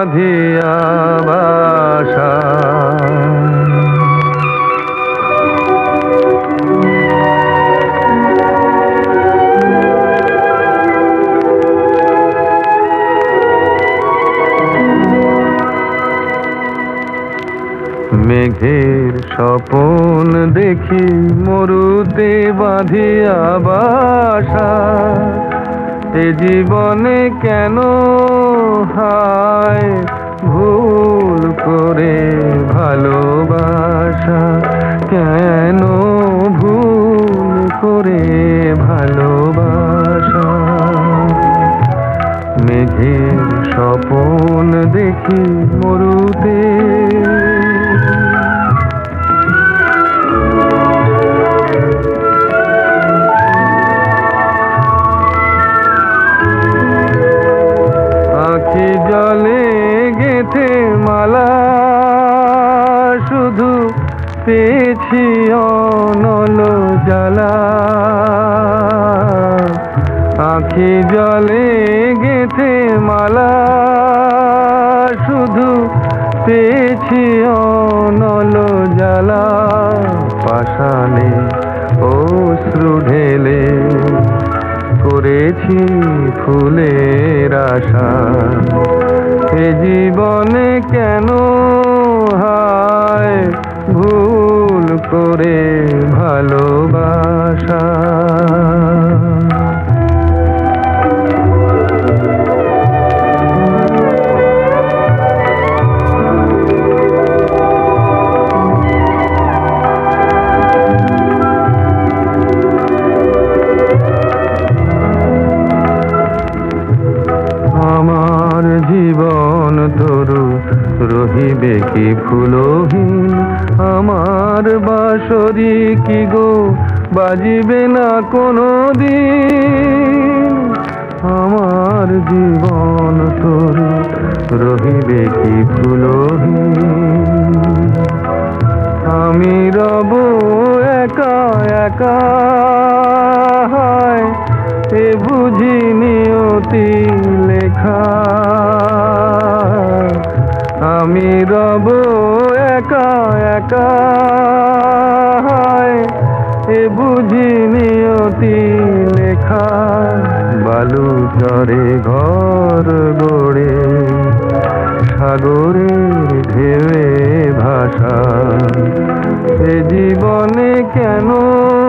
বাঁধিয়া বাসা। মেঘের স্বপন দেখি মরুতে বাঁধিয়া বাসা। এ জীবনে কেন হায় ভুল করে ভালোবাসা, কেন ভুল করে ভালোবাসা। মেঘের স্বপন দেখি মরুতে, আখি জলে গেথে মালা শুধু পেয়েছি অনল জ্বালা। আখি জলে গেথে মালা শুধু পেয়েছি অনল জ্বালা। পাষাণে অশ্রু ঢেলে করেছি ফুলের আশা। এ জীবনে কেন হায় ভুল করে ভালোবাসা। আমার জীবন তরু রহিবে কি ফুলহীন, আমার বাঁশরি কি গো বাজিবে না কোনো দিন। আমার জীবন তরু রহিবে কি ফুলহীন, আমি রব একা একা। এ বুঝি নিয়তি লেখা, আমি রব একা একা। এ বুঝি নিয়তি লেখা। বালু চরে ঘর গড়ে সাগরের ঢেউয়ে ভাসা। এ জীবনে কেন